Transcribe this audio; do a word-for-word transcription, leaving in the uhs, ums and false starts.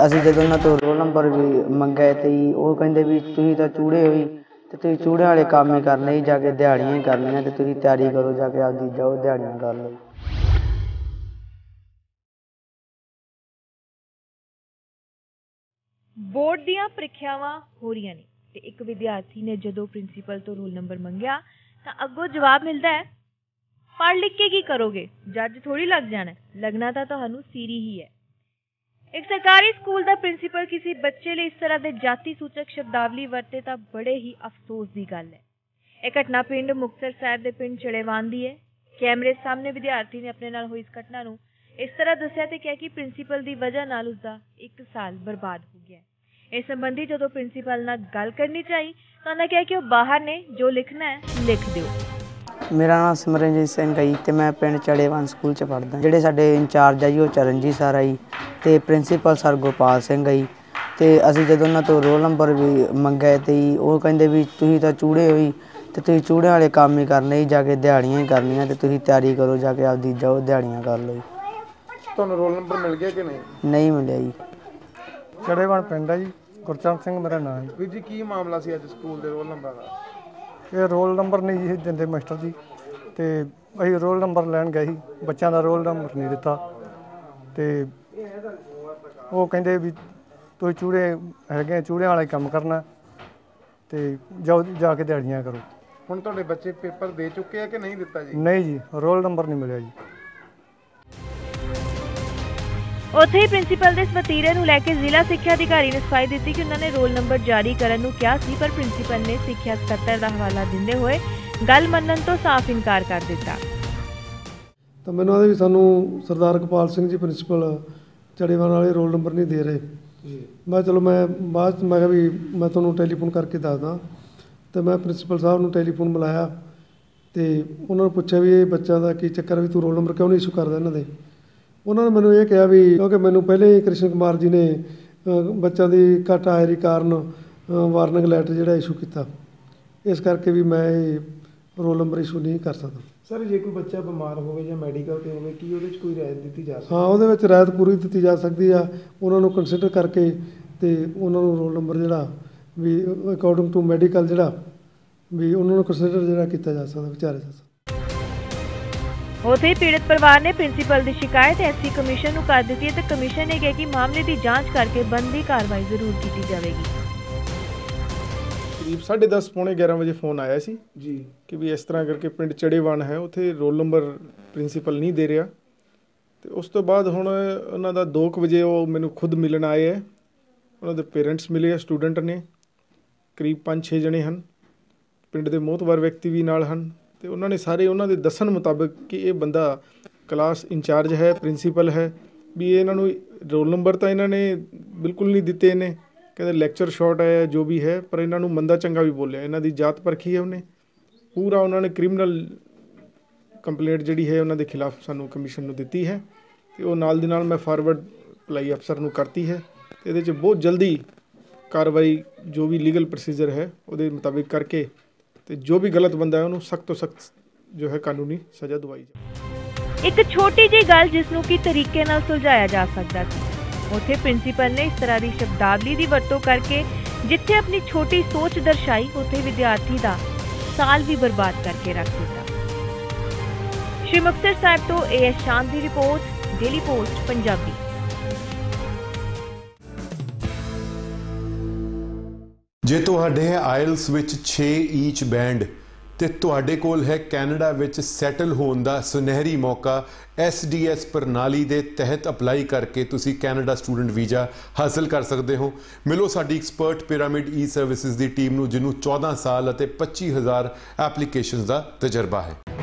ਅਸੀਂ ਜਦੋਂ ਉਹਨਾਂ ਤੋਂ ਰੋਲ ਨੰਬਰ ਵੀ ਮੰਗਿਆ ਤੇ ਜੀ ਉਹ ਕਹਿੰਦੇ ਵੀ ਤੁਸੀਂ ਤਾਂ ਚੂੜੇ ਹੋਈ ਤੇ ਤੁਸੀਂ ਚੂੜੇ ਵਾਲੇ ਕੰਮ ਹੀ ਕਰਨੇ, ਜਾ ਕੇ ਦਿਹਾੜੀਆਂ ਹੀ ਕਰਨੀਆਂ ਤੇ ਤੁਸੀਂ ਤਿਆਰੀ ਕਰੋ, ਜਾ ਕੇ ਆਪਦੀ ਜਾਓ ਦਿਹਾੜੀਆਂ ਕਰ ਲਓ। बोर्ड ਦੀਆਂ ਪ੍ਰੀਖਿਆਵਾਂ ਹੋ ਰਹੀਆਂ ਨੇ ਤੇ ਇੱਕ ਵਿਦਿਆਰਥੀ ਨੇ ਜਦੋਂ ਪ੍ਰਿੰਸੀਪਲ ਤੋਂ ਰੋਲ ਨੰਬਰ ਮੰਗਿਆ ਤਾਂ ਅੱਗੋਂ ਜਵਾਬ ਮਿਲਦਾ ਹੈ, ਪੜ੍ਹ ਲਿਖ ਕੇ ਕੀ ਕਰੋਗੇ, ਜੱਜ ਥੋੜੀ ਲੱਗ ਜਾਣਾ, ਲੱਗਣਾ ਤਾਂ ਤੁਹਾਨੂੰ ਸੀਰੀ ਹੀ ਹੈ। ਇੱਕ ਸਰਕਾਰੀ ਸਕੂਲ ਦਾ ਪ੍ਰਿੰਸੀਪਲ ਕਿਸੇ ਬੱਚੇ ਲਈ ਇਸ ਤਰ੍ਹਾਂ ਦੇ ਜਾਤੀ ਸੂਚਕ ਸ਼ਬਦਾਵਲੀ ਵਰਤੇ ਤਾਂ ਬੜੇ ਹੀ ਅਫਸੋਸ ਦੀ ਗੱਲ ਹੈ। ਇਹ ਘਟਨਾ ਪਿੰਡ ਮੁਕਤਸਰ ਸਾਹਿਬ ਦੇ ਪਿੰਡ ਚੜੇਵਾਨ ਦੀ ਹੈ। ਕੈਮਰੇ ਸਾਹਮਣੇ ਵਿਦਿਆਰਥੀ ਨੇ ਆਪਣੇ ਨਾਲ ਹੋਈ ਇਸ ਘਟਨਾ ਨੂੰ ਇਸ ਤਰ੍ਹਾਂ ਦੱਸਿਆ ਤੇ ਕਿਹਾ ਕਿ ਪ੍ਰਿੰਸੀਪਲ ਦੀ ਵਜ੍ਹਾ ਨਾਲ ਉਸਦਾ ਇੱਕ ਸਾਲ ਬਰਬਾਦ ਹੋ ਗਿਆ। ਇਸ ਸੰਬੰਧੀ ਜਦੋਂ ਪ੍ਰਿੰਸੀਪਲ ਨਾਲ ਗੱਲ ਕਰਨੀ ਚਾਹੀ ਤਾਂ ਉਹਨੇ ਕਿਹਾ ਕਿ ਉਹ ਬਾਹਰ ਨੇ, ਜੋ ਲਿਖਣਾ ਹੈ ਲਿਖ ਦਿਓ। ਮੇਰਾ ਨਾਮ ਸਿਮਰਨਜੀਤ ਸਿੰਘ ਹੈ ਜੀ ਤੇ ਮੈਂ ਪਿੰਡ ਚੜੇਵਾਨ ਸਕੂਲ 'ਚ ਪੜ੍ਹਦਾ। ਜਿਹੜੇ ਸਾਡੇ ਇੰਚਾਰਜ ਆ ਜੀ ਉਹ ਚਰਨਜੀਤ ਸਰ ਆ ਜੀ ਤੇ ਪ੍ਰਿੰਸੀਪਲ ਸਰ ਗੋਪਾਲ ਸਿੰਘ ਆ ਜੀ। ਤੇ ਅਸੀਂ ਜਦੋਂ ਉਹਨਾਂ ਤੋਂ ਰੋਲ ਨੰਬਰ ਵੀ ਮੰਗਿਆ ਤੇ ਜੀ ਉਹ ਕਹਿੰਦੇ ਵੀ ਤੁਸੀਂ ਤਾਂ ਚੂੜੇ ਹੋਈ ਤੇ ਤੁਸੀਂ ਚੂੜੇ ਵਾਲੇ ਕੰਮ ਹੀ ਕਰਨੇ, ਜਾ ਕੇ ਦਿਹਾੜੀਆਂ ਹੀ ਕਰਨੀਆਂ ਤੇ ਤੁਸੀਂ ਤਿਆਰੀ ਕਰੋ, ਜਾ ਕੇ ਆਪਦੀ ਜਾਓ ਦਿਹਾੜੀਆਂ ਕਰ ਲਓ। ਤੁਹਾਨੂੰ ਰੋਲ ਨੰਬਰ ਮਿਲ ਗਿਆ ਕਿ ਨਹੀਂ? ਨਹੀਂ ਮਿਲਿਆ ਜੀ। ਚੜੇਵਾਨ ਪਿੰਡ ਹੈ ਜੀ, ਗੁਰਚਰਨ ਸਿੰਘ ਮੇਰਾ ਨਾਮ ਹੈ। ਵੀਰ ਜੀ ਕੀ ਮਾਮਲਾ ਸੀ ਅੱਜ ਸਕੂਲ ਦੇ ਰੋਲ ਨੰਬਰ ਦਾ? ਇਹ ਰੋਲ ਨੰਬਰ ਨਹੀਂ ਜੀ ਦਿੰਦੇ ਮਾਸਟਰ ਜੀ, ਤੇ ਅਸੀਂ ਰੋਲ ਨੰਬਰ ਲੈਣ ਗਏ ਸੀ, ਬੱਚਿਆਂ ਦਾ ਰੋਲ ਨੰਬਰ ਨਹੀਂ ਦਿੱਤਾ ਤੇ ਉਹ ਕਹਿੰਦੇ ਵੀ ਤੁਸੀਂ ਚੂੜੇ ਹੈਗੇ, ਚੂੜਿਆਂ ਵਾਲਾ ਕੰਮ ਕਰਨਾ ਤੇ ਜਾਓ ਜਾ ਕੇ ਦਿਹਾੜੀਆਂ ਕਰੋ। ਹੁਣ ਤੁਹਾਡੇ ਬੱਚੇ ਪੇਪਰ ਦੇ ਚੁੱਕੇ ਆ ਕਿ ਨਹੀਂ ਦਿੱਤਾ ਜੀ? ਨਹੀਂ ਜੀ, ਰੋਲ ਨੰਬਰ ਨਹੀਂ ਮਿਲਿਆ ਜੀ। ਉੱਥੇ ਹੀ ਪ੍ਰਿੰਸੀਪਲ ਦੇ ਇਸ ਵਤੀਰੇ ਨੂੰ ਲੈ ਕੇ ਜ਼ਿਲ੍ਹਾ ਸਿੱਖਿਆ ਅਧਿਕਾਰੀ ਨੇ ਸਫਾਈ ਦਿੱਤੀ ਕਿ ਉਹਨਾਂ ਨੇ ਰੋਲ ਨੰਬਰ ਜਾਰੀ ਕਰਨ ਨੂੰ ਕਿਹਾ ਸੀ, ਪਰ ਪ੍ਰਿੰਸੀਪਲ ਨੇ ਸਿੱਖਿਆ ਸਕੱਤਰ ਦਾ ਹਵਾਲਾ ਦਿੰਦੇ ਹੋਏ ਗੱਲ ਮੰਨਣ ਤੋਂ ਸਾਫ਼ ਇਨਕਾਰ ਕਰ ਦਿੱਤਾ। ਤਾਂ ਮੈਨੂੰ ਆਦੇ ਵੀ ਸਾਨੂੰ ਸਰਦਾਰ ਗੋਪਾਲ ਸਿੰਘ ਜੀ ਪ੍ਰਿੰਸੀਪਲ ਚੜੇਵਾਨ ਵਾਲੇ ਰੋਲ ਨੰਬਰ ਨਹੀਂ ਦੇ ਰਹੇ ਜੀ। ਮੈਂ ਚਲੋ ਮੈਂ ਬਾਅਦ ਮੈਂ ਕਿਹਾ ਵੀ ਮੈਂ ਤੁਹਾਨੂੰ ਟੈਲੀਫੋਨ ਕਰਕੇ ਦੱਸਦਾ। ਤੇ ਮੈਂ ਪ੍ਰਿੰਸੀਪਲ ਸਾਹਿਬ ਨੂੰ ਟੈਲੀਫੋਨ ਮਿਲਾਇਆ ਤੇ ਉਹਨਾਂ ਨੂੰ ਪੁੱਛਿਆ ਵੀ ਇਹ ਬੱਚਿਆਂ ਦਾ ਕੀ ਚੱਕਰ, ਵੀ ਤੂੰ ਰੋਲ ਨੰਬਰ ਕਿਉਂ ਨਹੀਂ ਇਸ਼ੂ ਕਰਦਾ ਇਹਨਾਂ ਦੇ। ਉਹਨਾਂ ਨੇ ਮੈਨੂੰ ਇਹ ਕਿਹਾ ਵੀ ਕਿਉਂਕਿ ਮੈਨੂੰ ਪਹਿਲੇ ਹੀ ਕ੍ਰਿਸ਼ਨ ਕੁਮਾਰ ਜੀ ਨੇ ਬੱਚਿਆਂ ਦੀ ਘੱਟ ਹਾਜ਼ਰੀ ਕਾਰਨ ਵਾਰਨਿੰਗ ਲੈਟਰ ਜਿਹੜਾ ਇਸ਼ੂ ਕੀਤਾ, ਇਸ ਕਰਕੇ ਵੀ ਮੈਂ ਇਹ ਰੋਲ ਨੰਬਰ ਇਸ਼ੂ ਨਹੀਂ ਕਰ ਸਕਦਾ। ਸਰ ਜੇ ਕੋਈ ਬੱਚਾ ਬਿਮਾਰ ਹੋਵੇ ਜਾਂ ਮੈਡੀਕਲ 'ਤੇ ਹੋਵੇ ਕੀ ਉਹਦੇ 'ਚ ਕੋਈ ਰਿਆਇਤ ਦਿੱਤੀ ਜਾ ਸਕਦੀ? ਹਾਂ, ਉਹਦੇ ਵਿੱਚ ਰਿਆਇਤ ਪੂਰੀ ਦਿੱਤੀ ਜਾ ਸਕਦੀ ਆ। ਉਹਨਾਂ ਨੂੰ ਕੰਸੀਡਰ ਕਰਕੇ ਤੇ ਉਹਨਾਂ ਨੂੰ ਰੋਲ ਨੰਬਰ ਜਿਹੜਾ ਵੀ ਅਕੋਰਡਿੰਗ ਟੂ ਮੈਡੀਕਲ ਜਿਹੜਾ ਵੀ ਉਹਨਾਂ ਨੂੰ ਕੰਸੀਡਰ ਜਿਹੜਾ ਕੀਤਾ ਜਾ ਸਕਦਾ ਵਿਚਾਰੇ ਜਾ ਸਕਦਾ। ਉੱਥੇ ਹੀ ਪੀੜਤ ਪਰਿਵਾਰ ਨੇ ਪ੍ਰਿੰਸੀਪਲ ਦੀ ਸ਼ਿਕਾਇਤ ਐਸਸੀ ਕਮਿਸ਼ਨ ਨੂੰ ਕਰ ਦਿੱਤੀ ਹੈ ਤੇ ਕਮਿਸ਼ਨ ਨੇ ਕਿਹਾ ਕਿ ਮਾਮਲੇ ਦੀ ਜਾਂਚ ਕਰਕੇ ਬਣਦੀ ਕਾਰਵਾਈ ਜ਼ਰੂਰ ਕੀਤੀ ਜਾਵੇਗੀ। ਕਰੀਬ ਸਾਢੇ ਦਸ ਪੌਣੇ ਗਿਆਰਾਂ ਵਜੇ ਫ਼ੋਨ ਆਇਆ ਸੀ ਜੀ ਕਿ ਵੀ ਇਸ ਤਰ੍ਹਾਂ ਕਰਕੇ ਪਿੰਡ ਚੜੇਵਾਨ ਹੈ, ਉੱਥੇ ਰੋਲ ਨੰਬਰ ਪ੍ਰਿੰਸੀਪਲ ਨਹੀਂ ਦੇ ਰਿਹਾ। ਤੇ ਉਸ ਤੋਂ ਬਾਅਦ ਹੁਣ ਉਹਨਾਂ ਦਾ ਦੋ ਕੁ ਵਜੇ ਉਹ ਮੈਨੂੰ ਖੁਦ ਮਿਲਣ ਆਏ ਹੈ। ਉਹਨਾਂ ਦੇ ਪੇਰੈਂਟਸ ਮਿਲੇ ਆ, ਸਟੂਡੈਂਟ ਨੇ ਕਰੀਬ ਪੰਜ ਛੇ ਜਣੇ ਹਨ, ਪਿੰਡ ਦੇ ਮੋਹਤਵਰ ਵਿਅਕਤੀ ਵੀ ਨਾਲ ਹਨ। ਤੇ ਉਹਨਾਂ ਨੇ ਸਾਰੇ ਉਹਨਾਂ ਦੇ ਦੱਸਣ ਮੁਤਾਬਕ ਕਿ ਇਹ ਬੰਦਾ ਕਲਾਸ ਇੰਚਾਰਜ ਹੈ, ਪ੍ਰਿੰਸੀਪਲ ਹੈ, ਵੀ ਇਹਨਾਂ ਨੂੰ ਰੋਲ ਨੰਬਰ ਤਾਂ ਇਹਨਾਂ ਨੇ ਬਿਲਕੁਲ ਨਹੀਂ ਦਿੱਤੇ। ਇਹਨੇ ਕਹਿੰਦੇ ਲੈਕਚਰ ਸ਼ਾਰਟ ਹੈ ਜੋ ਵੀ ਹੈ, ਪਰ ਇਹਨਾਂ ਨੂੰ ਮੰਦਾ ਚੰਗਾ ਵੀ ਬੋਲਿਆ। ਇਹਨਾਂ ਦੀ ਜਾਤ ਪਰਖੀ ਹੈ ਉਹਨੇ ਪੂਰਾ। ਉਹਨਾਂ ਨੇ ਕ੍ਰਿਮੀਨਲ ਕੰਪਲੇਂਟ ਜਿਹੜੀ ਹੈ ਉਹਨਾਂ ਦੇ ਖਿਲਾਫ ਸਾਨੂੰ ਕਮਿਸ਼ਨ ਨੂੰ ਦਿੱਤੀ ਹੈ ਤੇ ਉਹ ਨਾਲ ਦੀ ਨਾਲ ਮੈਂ ਫਾਰਵਰਡ ਅਪਲਾਈ ਅਫਸਰ ਨੂੰ ਕਰਤੀ ਹੈ। ਤੇ ਇਹਦੇ 'ਚ ਬਹੁਤ ਜਲਦੀ ਕਾਰਵਾਈ ਜੋ ਵੀ ਲੀਗਲ ਪ੍ਰੋਸੀਜਰ ਹੈ ਉਹਦੇ ਮੁਤਾਬਿਕ ਕਰਕੇ ਤੇ ਜੋ ਵੀ ਗਲਤ ਬੰਦਾ ਹੈ ਉਹਨੂੰ ਸਖਤ ਤੋਂ ਸਖਤ ਜੋ ਹੈ ਕਾਨੂੰਨੀ ਸਜ਼ਾ ਦਵਾਈ ਜਾਵੇ। ਇੱਕ ਛੋਟੀ ਜਿਹੀ ਗੱਲ ਜਿਸ ਨੂੰ ਕਿ ਤਰੀਕੇ ਨਾਲ ਸੁਲਝਾਇਆ ਜਾ ਸਕਦਾ ਸੀ, ਉੱਥੇ ਪ੍ਰਿੰਸੀਪਲ ਨੇ ਇਸ ਤਰ੍ਹਾਂ ਦੀ ਸ਼ਬਦਾਵਲੀ ਦੀ ਵਰਤੋਂ ਕਰਕੇ ਜਿੱਥੇ ਆਪਣੀ ਛੋਟੀ ਸੋਚ ਦਰਸਾਈ, ਉੱਥੇ ਵਿਦਿਆਰਥੀ ਦਾ ਸਾਲ ਵੀ ਬਰਬਾਦ ਕਰਕੇ ਰੱਖ ਦਿੱਤਾ। ਸ਼੍ਰੀ ਮੁਕਤਸਰ ਸਾਹਿਬ ਤੋਂ ਏ ਐਸ ਸ਼ਾਂਤ ਦੀ ਰਿਪੋਰਟ, ਡੇਲੀ ਪੋਸਟ ਪੰਜਾਬੀ। ਜੇ ਤੁਹਾਡੇ ਆਇਲਸ ਵਿੱਚ ਛੇ ਈਚ ਬੈਂਡ ਤੇ ਤੁਹਾਡੇ ਕੋਲ ਹੈ ਕੈਨੇਡਾ ਵਿੱਚ ਸੈਟਲ ਹੋਣ ਦਾ ਸੁਨਹਿਰੀ ਮੌਕਾ, ਐਸ ਡੀ ਐਸ ਪ੍ਰਣਾਲੀ ਦੇ ਤਹਿਤ ਅਪਲਾਈ ਕਰਕੇ ਤੁਸੀਂ ਕੈਨੇਡਾ ਸਟੂਡੈਂਟ ਵੀਜ਼ਾ ਹਾਸਲ ਕਰ ਸਕਦੇ ਹੋ। ਮਿਲੋ ਸਾਡੀ ਐਕਸਪਰਟ ਪਿਰਾਮਿਡ ਈ ਸਰਵਿਸਿਜ਼ ਦੀ ਟੀਮ ਨੂੰ, ਜਿਹਨੂੰ ਚੌਦਾਂ ਸਾਲ ਅਤੇ ਪੱਚੀ ਹਜ਼ਾਰ ਐਪਲੀਕੇਸ਼ਨਸ ਦਾ ਤਜਰਬਾ ਹੈ।